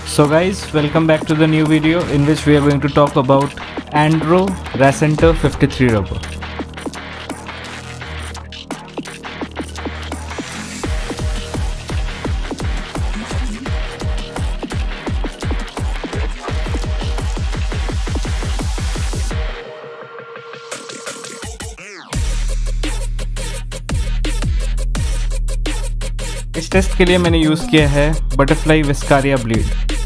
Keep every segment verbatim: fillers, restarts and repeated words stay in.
So guys, welcome back to the new video in which we are going to talk about Andro Racenter fifty-three rubber. इस test के लिए मैंने use किया है butterfly विस्कारिया bleed.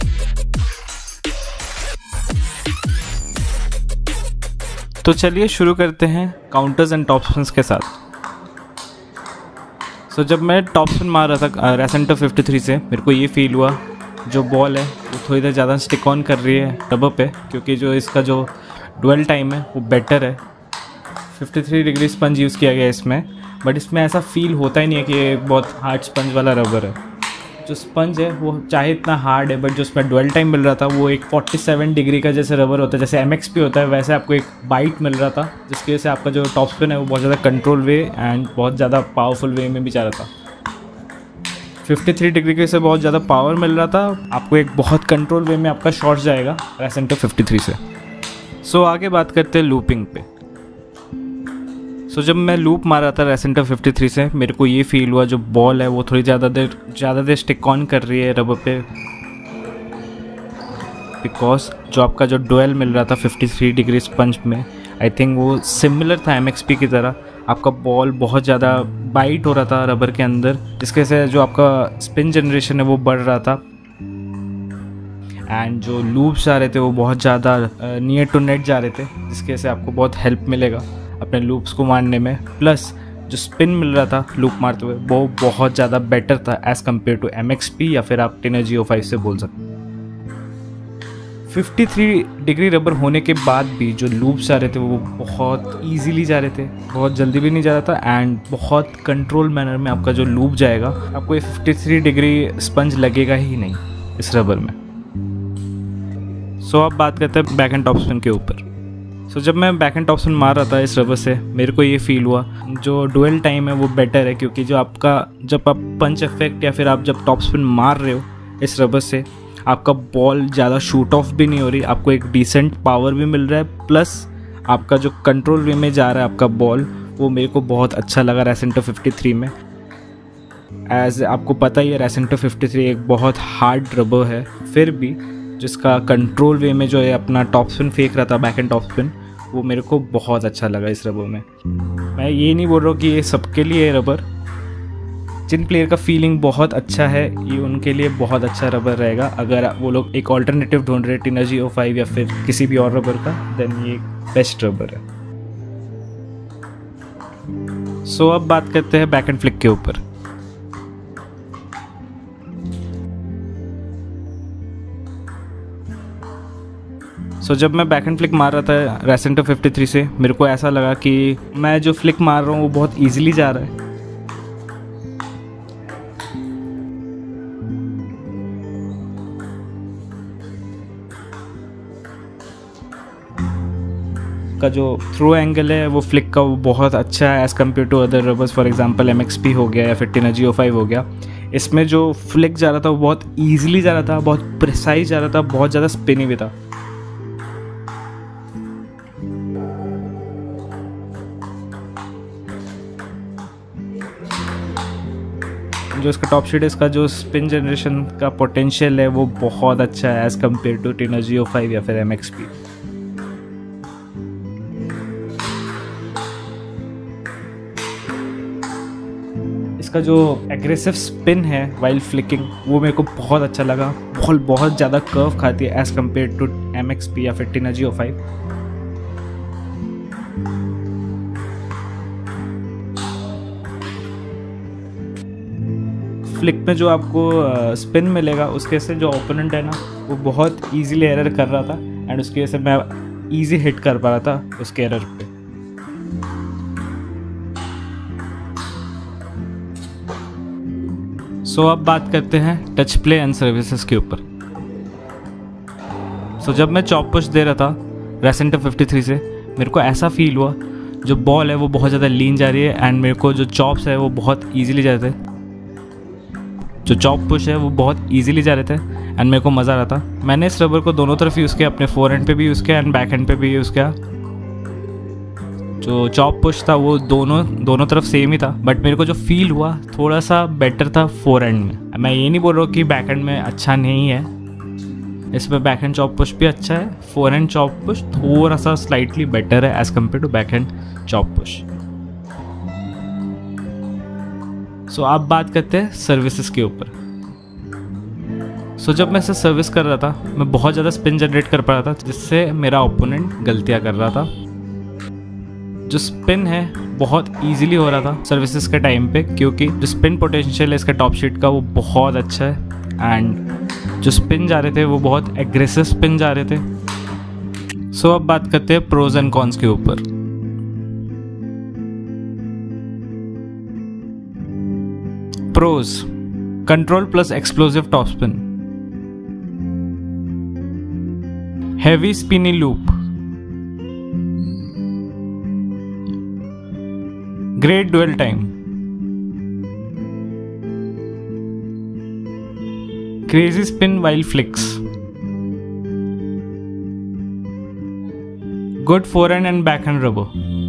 तो चलिए शुरू करते हैं काउंटर्स एंड टॉप स्पिन्स के साथ। सो so, जब मैं टॉप स्पिन मार रहा था रेसेंटर फिफ्टी-थ्री से, मेरे को ये फील हुआ जो बॉल है वो थोड़ी देर ज़्यादा स्टिक ऑन कर रही है रबर पे, क्योंकि जो इसका जो ड्वेल टाइम है वो बेटर है। फिफ्टी-थ्री डिग्री स्पंज यूज़ किया गया है इसमें, बट इसमें ऐसा फील होता ही नहीं है कि ये बहुत हार्ड स्पंज वाला रबर है। जो स्पंज है वो चाहे इतना हार्ड है, बट जो उसमें ड्वेल टाइम मिल रहा था वो एक सैंतालीस डिग्री का जैसे रबर होता है, जैसे एम एक्स पी होता है, वैसे आपको एक बाइट मिल रहा था, जिसकी वजह से आपका जो टॉप स्पिन है वो बहुत ज़्यादा कंट्रोल वे एंड बहुत ज़्यादा पावरफुल वे में भी जा रहा था। फिफ्टी-थ्री डिग्री के से बहुत ज़्यादा पावर मिल रहा था, आपको एक बहुत कंट्रोल वे में आपका शॉट जाएगा रेसेंटर फिफ्टी-थ्री से। सो so, आगे बात करते हैं लूपिंग पे। सो so, जब मैं लूप मारा था रेसेंटर फिफ्टी-थ्री से, मेरे को ये फील हुआ जो बॉल है वो थोड़ी ज़्यादा देर ज़्यादा देर स्टिक ऑन कर रही है रबर पे, बिकॉज जो आपका जो ड्वेल मिल रहा था फिफ्टी-थ्री डिग्री स्पंज में, आई थिंक वो सिमिलर था एम एक्स पी की तरह। आपका बॉल बहुत ज़्यादा बाइट हो रहा था रबर के अंदर, जिसके वजह से जो आपका स्पिन जनरेशन है वो बढ़ रहा था एंड जो लूप्स जा रहे थे वो बहुत ज़्यादा नियर टू नेट जा रहे थे, जिसकी वजह से आपको बहुत हेल्प मिलेगा अपने लूप्स को मारने में। प्लस जो स्पिन मिल रहा था लूप मारते हुए वो बहुत ज़्यादा बेटर था as compare to M X P, या फिर आप टेनर जी ओ फाइव से बोल सकते हैं। फिफ्टी-थ्री डिग्री रबर होने के बाद भी जो लूप्स आ रहे थे वो बहुत इजीली जा रहे थे, बहुत जल्दी भी नहीं जा रहा था एंड बहुत कंट्रोल मैनर में आपका जो लूप जाएगा, आपको ये फिफ्टी-थ्री डिग्री स्पंज लगेगा ही नहीं इस रबर में। सो so, अब बात करते हैं बैक एंड टॉप स्पिन के ऊपर। सो so, जब मैं बैक एंड टॉप स्पिन मार रहा था इस रबर से, मेरे को ये फील हुआ जो ड्वेल टाइम है वो बेटर है, क्योंकि जो आपका जब आप पंच इफेक्ट या फिर आप जब टॉप स्पिन मार रहे हो इस रबर से, आपका बॉल ज़्यादा शूट ऑफ भी नहीं हो रही, आपको एक डिसेंट पावर भी मिल रहा है, प्लस आपका जो कंट्रोल वे में जा रहा है आपका बॉल, वो मेरे को बहुत अच्छा लगा रेसेंटर फिफ्टी-थ्री में। एज आपको पता ही है रेसेंटर फिफ्टी-थ्री एक बहुत हार्ड रबर है, फिर भी जिसका कंट्रोल वे में जो है अपना टॉप स्पिन फेंक रहा था बैक एंड टॉप स्पिन, वो मेरे को बहुत अच्छा लगा इस रबर में। मैं ये नहीं बोल रहा हूँ कि ये सबके लिए है रबर, जिन प्लेयर का फीलिंग बहुत अच्छा है ये उनके लिए बहुत अच्छा रबर रहेगा। अगर वो लोग एक ऑल्टरनेटिव ढूंढ रहे टेनर जी ओ फाइव या फिर किसी भी और रबर का, देन ये बेस्ट रबर है। सो so, अब बात करते हैं बैक एंड फ्लिक के ऊपर। सो so, जब मैं बैक एंड फ्लिक मार रहा था रेसेंटर फिफ्टी-थ्री से, मेरे को ऐसा लगा कि मैं जो फ्लिक मार रहा हूँ वो बहुत इजीली जा रहा है। का जो थ्रो एंगल है वो फ्लिक का वो बहुत अच्छा है as compare to other rubbers, for example M X P हो गया या फिर टेनर जी ओ फाइव हो गया। इसमें जो फ्लिक जा रहा था वो बहुत ईजिली जा रहा था, बहुत प्रिसाइज जा रहा था, बहुत ज़्यादा स्पिनी भी था। जो इसका टॉप शीट है, इसका जो स्पिन जनरेशन का पोटेंशियल है वो बहुत अच्छा है as compare to Tenergy O five या फिर एम एक्स पी। इसका जो एग्रेसिव स्पिन है वाइल फ्लिकिंग वो मेरे को बहुत अच्छा लगा, बॉल बहुत ज़्यादा कर्व खाती है as compare to M X P या फिर Tenergy O five. Flick में जो आपको स्पिन मिलेगा उसके से जो ओपोनेंट है ना वो बहुत इजीली एरर कर रहा था एंड उसकी वजह से मैं इजी हिट कर पा रहा था उसके एरर पे। सो so, अब बात करते हैं टच प्ले एंड सर्विसेज के ऊपर। सो so, जब मैं चॉप पुश दे रहा था रेसेंटर फिफ्टी-थ्री से, मेरे को ऐसा फील हुआ जो बॉल है वो बहुत ज़्यादा लीन जा रही है एंड मेरे को जो चॉप्स है वो बहुत ईजिली जाते हैं। जो चॉप पुश है वो बहुत इजीली जा रहे थे एंड मेरे को मज़ा आ रहा था। मैंने इस रबर को दोनों तरफ यूज़ किया, अपने फोर हैंड पे भी यूज़ किया एंड बैक हैंड पे भी यूज़ किया। जो चॉप पुश था वो दोनों दोनों तरफ सेम ही था, बट मेरे को जो फील हुआ थोड़ा सा बेटर था फोर हैंड में। मैं ये नहीं बोल रहा हूँ कि बैक हैंड में अच्छा नहीं है, इसमें बैक हैंड चॉप पुश भी अच्छा है, फोर हैंड चॉप पुश थोड़ा सा स्लाइटली बेटर है as compare to backhand chop push. So आप बात करते हैं सर्विसेज के ऊपर। सो so, जब मैं इसे सर्विस कर रहा था मैं बहुत ज़्यादा स्पिन जनरेट कर पा रहा था, जिससे मेरा ओपोनेंट गलतियाँ कर रहा था। जो स्पिन है बहुत इजीली हो रहा था सर्विसेज के टाइम पे, क्योंकि जो स्पिन पोटेंशियल है इसका टॉप शीट का वो बहुत अच्छा है एंड जो स्पिन जा रहे थे वो बहुत एग्रेसिव स्पिन जा रहे थे। सो so, अब बात करते हैं प्रोज एंड कॉन्स के ऊपर। Pros: control plus explosive topspin, heavy spinny loop, great dwell time, crazy spin while flicks, good forehand and backhand rubber.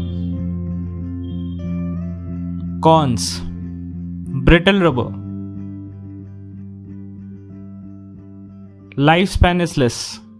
Cons: brittle rubber, lifespan is less,